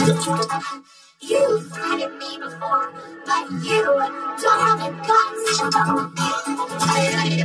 You threatened me before, but you don't have the guts.